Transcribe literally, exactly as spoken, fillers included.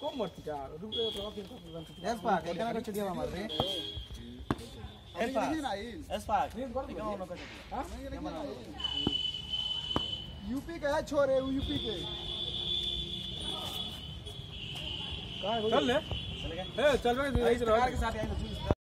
कौन मरती यार रुक तो फिर एस पाक एकना को चढ़िया मार रे एस पाक एस पाक कौन को चढ़िया हां यूपी का है छोरे यूपी के चल ले ए चल भाई के साथ